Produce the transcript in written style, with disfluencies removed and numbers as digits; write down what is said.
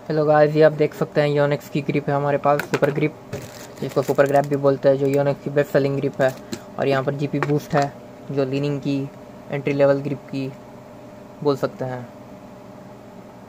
Hello guys, ये आप देख सकते हैं योनेक्स की ग्रिप है हमारे पास, सुपर ग्रिप, जिसको सुपर ग्रैप भी बोलते हैं, जो योनेक्स की बेस्ट सेलिंग ग्रिप है। और यहाँ पर जीपी बूस्ट है, जो लीनिंग की एंट्री लेवल ग्रिप की बोल सकते हैं।